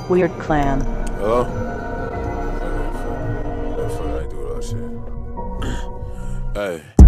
Weird clan. Hello? That's what I do that shit. Hey.